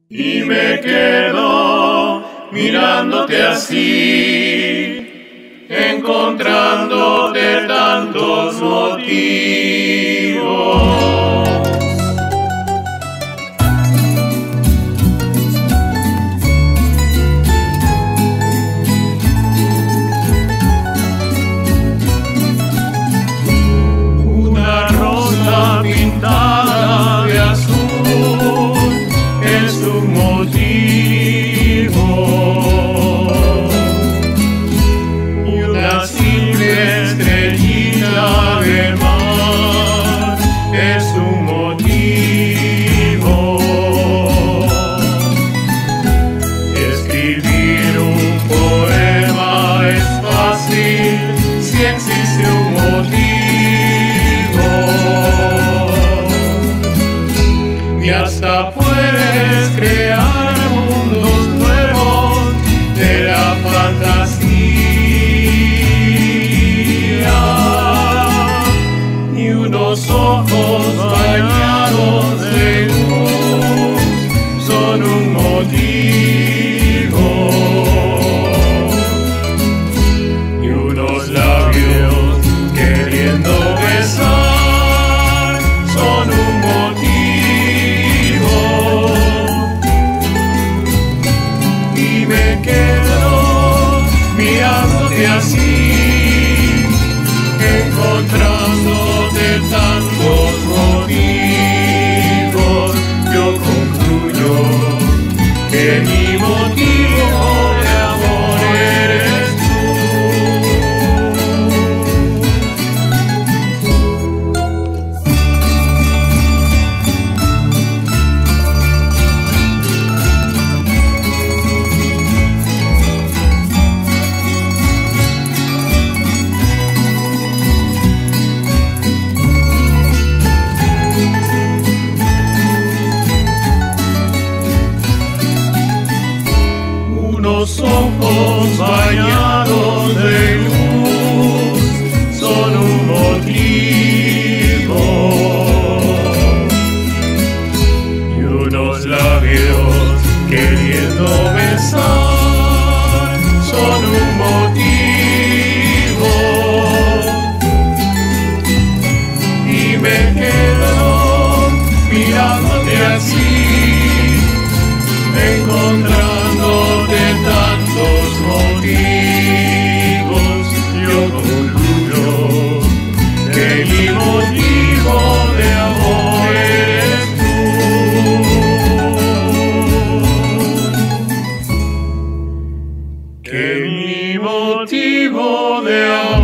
Y me quedo mirándote así, encontrándote tantos motivos. Una rosa pintada de azul es un motivo, y una simple estrellita de mar es un motivo. Escribir un poema es fácil si existe un motivo, y hasta puedes crear mundos nuevos de la fantasía, y unos ojos bañados de luz son un motivo, y unos labios queriendo besar son un motivo. Y me quedo mirándote así, encontrándote tantos motivos. Yo concluyo que mi motivo de amor eres Unos ojos bañados de luz son un motivo, y unos labios queriendo besar son un motivo. Y me quedo mirándote así, encontrándote tantos motivos. Yo concluyo que mi motivo de amor eres tú, que mi motivo de amor